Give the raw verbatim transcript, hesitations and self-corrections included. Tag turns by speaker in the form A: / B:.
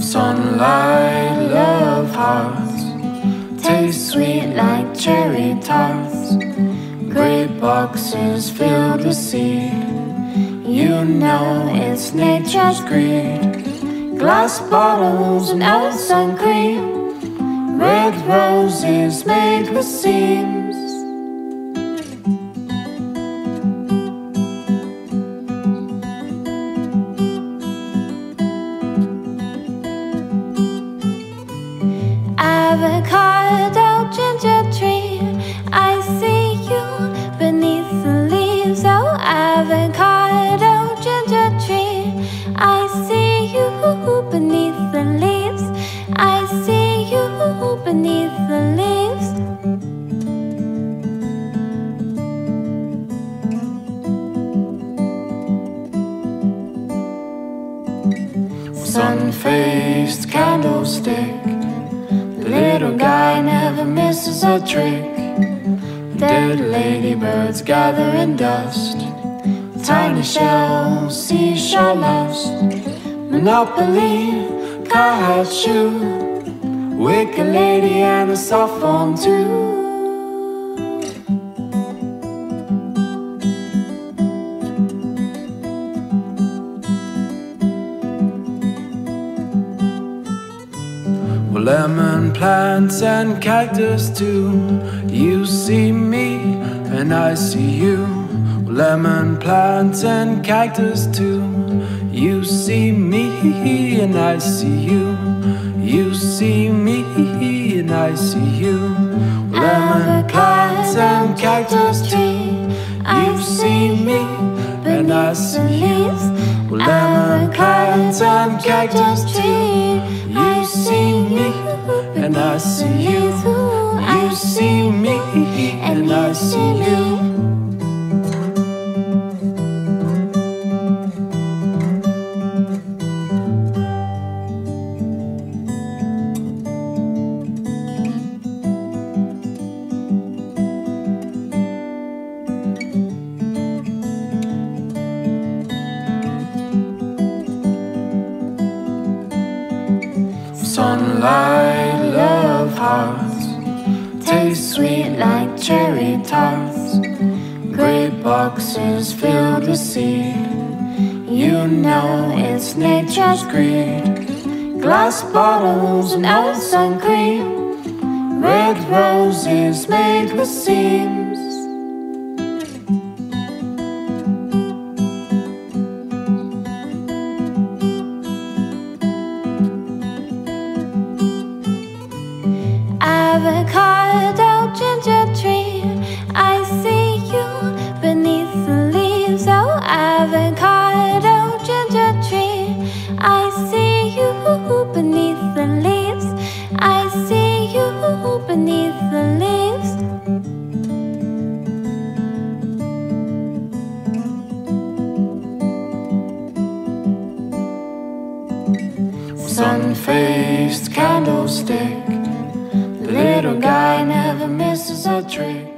A: Sunlight, love hearts, taste sweet like cherry tarts. Great boxes filled with seed, you know it's nature's greed. Glass bottles and old sun cream, red roses made with seams.
B: Avocado, ginger tree, I see you beneath the leaves. Oh, avocado, ginger tree, I see you beneath the leaves. I see you beneath the leaves.
A: Sun-faced candlestick, little guy never misses a trick. Dead ladybirds gather in dust, tiny shells, seashell lost. Monopoly, cowhide shoe, wicked lady and a soft phone too. Lemon plants and cactus too. You see me and I see you. Lemon plants and cactus too. You see me and I see you. You see me and I see you. Lemon plants and cactus too. You see me and I see you. Lemon plants and cactus too. You see me and I see you. You see me and I see you. Sunlight, love hearts, taste sweet like cherry tarts. Great boxes filled with seed, you know it's nature's greed. Glass bottles and old sun cream, red roses made with seams.
B: Avocado, ginger tree, I see you beneath the leaves. Oh, avocado, ginger tree, I see you beneath the leaves. I see you beneath the leaves.
A: Sun-faced candlestick, little guy never misses a trick.